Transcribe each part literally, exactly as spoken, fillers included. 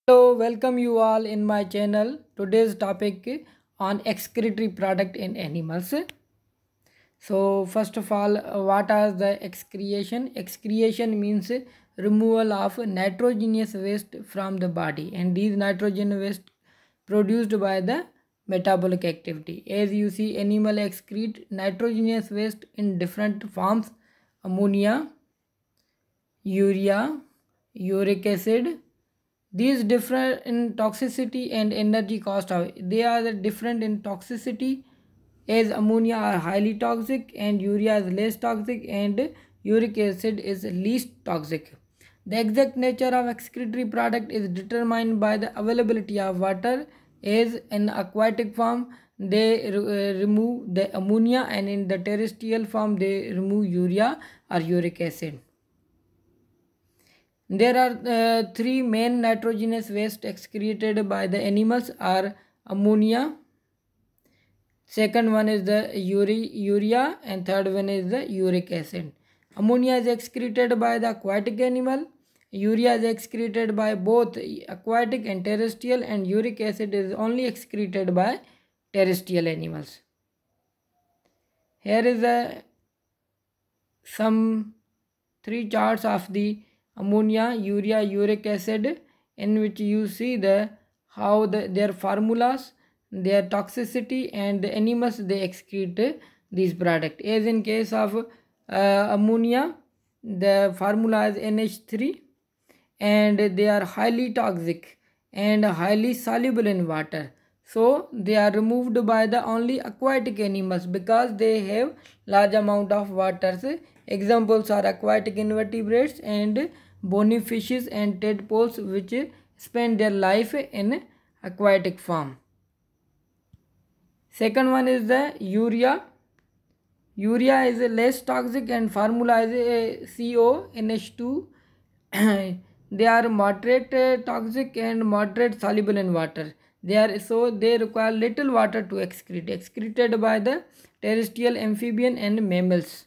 Hello, welcome you all in my channel. Today's topic on excretory product in animals. So first of all, uh, what are the excretion? Excretion means removal of nitrogenous waste from the body, and these nitrogen waste produced by the metabolic activity. As you see, animal excrete nitrogenous waste in different forms: ammonia, urea, uric acid. These differ in toxicity and energy cost. They are the different in toxicity, as ammonia are highly toxic and urea is less toxic and uric acid is least toxic. The exact nature of excretory product is determined by the availability of water, as in aquatic form they re uh, remove the ammonia and in the terrestrial form they remove urea or uric acid. There are uh, three main nitrogenous waste excreted by the animals are ammonia, second one is the urea, and third one is the uric acid. Ammonia is excreted by the aquatic animal, urea is excreted by both aquatic and terrestrial, and uric acid is only excreted by terrestrial animals. Here is a, some three charts of the ammonia, urea, uric acid, in which you see the how the, their formulas, their toxicity, and the animals they excrete these product. As in case of uh, ammonia, the formula is N H three, and they are highly toxic and highly soluble in water. So they are removed by the only aquatic animals because they have large amount of water. Examples are aquatic invertebrates and bony fishes and tadpoles, which spend their life in aquatic form. Second one is the urea. Urea is less toxic and formula is C O N H two. They are moderate toxic and moderate soluble in water. They are so they require little water to excrete, excreted by the terrestrial, amphibian and mammals.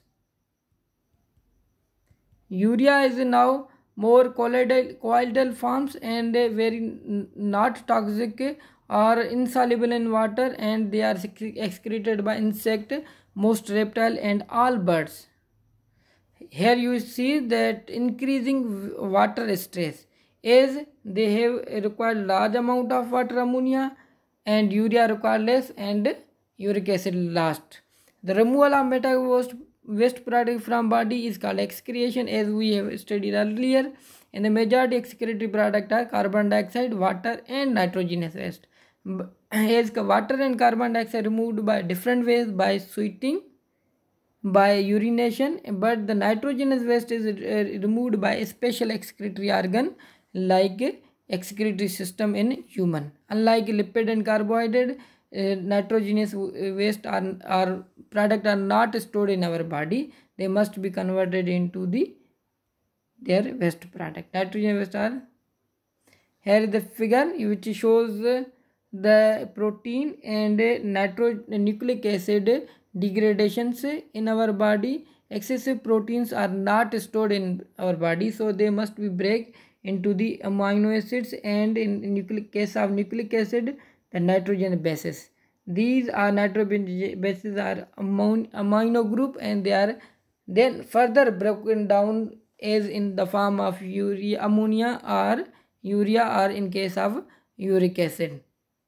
Urea is now more colloidal, colloidal forms and very not toxic or insoluble in water, and they are excreted by insect, most reptile and all birds. Here you see that increasing water stress, as they have required large amount of water, ammonia, and urea require less and uric acid last. The removal of metabolic waste product from body is called excretion, as we have studied earlier, and the majority excretory product are carbon dioxide, water and nitrogenous waste. As water and carbon dioxide removed by different ways, by sweating, by urination, but the nitrogenous waste is uh, removed by a special excretory organ like excretory system in human. Unlike lipid and carbohydrate, uh, nitrogenous waste are, are product are not stored in our body. They must be converted into the their waste product. Nitrogen waste are, here is the figure which shows uh, the protein and uh, nitro nucleic acid degradations in our body. Excessive proteins are not stored in our body, so they must be break into the amino acids, and in, in nucleic case of nucleic acid, the nitrogen bases. These are nitrogen bases are amino group, and they are then further broken down as in the form of urea, ammonia or urea, or in case of uric acid.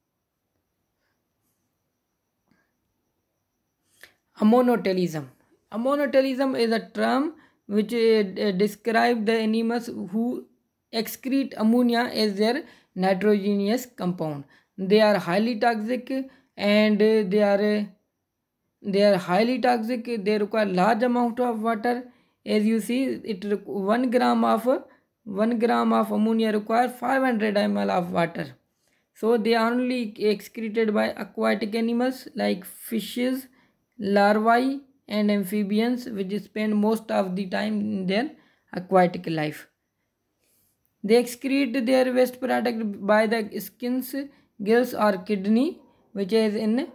Ammonotelism. Ammonotelism is a term which uh, describes the animals who excrete ammonia as their nitrogenous compound. They are highly toxic and they are they are highly toxic. They require large amount of water. As you see, it one gram of one gram of ammonia require five hundred milliliters of water. So they are only excreted by aquatic animals like fishes, larvae and amphibians, which spend most of the time in their aquatic life. They excrete their waste product by the skins, gills or kidney, which is in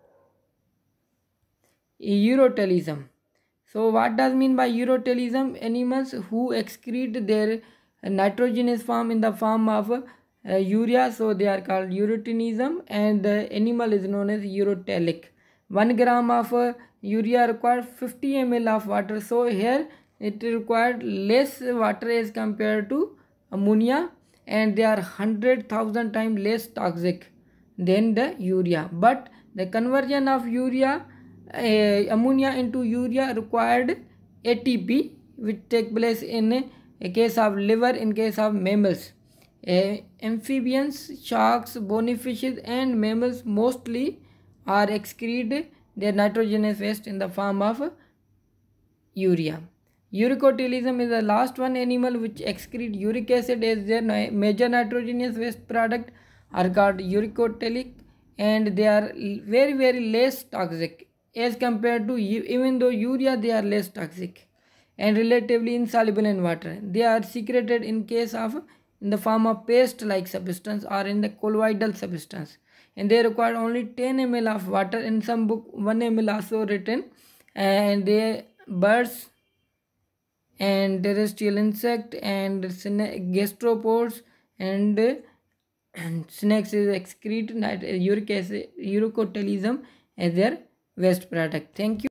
urotelism. So what does mean by urotelism? Animals who excrete their nitrogenous form in the form of uh, urea, so they are called urotenism, and the animal is known as urotelic. one gram of uh, urea required fifty milliliters of water, so here it required less water as compared to ammonia, and they are one hundred thousand times less toxic than the urea. But the conversion of urea uh, ammonia into urea required A T P, which take place in a case of liver in case of mammals. Uh, amphibians, sharks, bony fishes and mammals mostly are excrete their nitrogenous waste in the form of urea. Uricotelism is the last one animal which excrete uric acid as their major nitrogenous waste product, are called uricotelic, and they are very very less toxic as compared to, even though urea they are less toxic and relatively insoluble in water. They are secreted in case of in the form of paste like substance or in the colloidal substance, and they require only ten milliliters of water. In some book one milliliter also written. And they birds and terrestrial insect and gastropods and, and snakes is excrete nit- uric acid, urocotelism as their waste product. Thank you.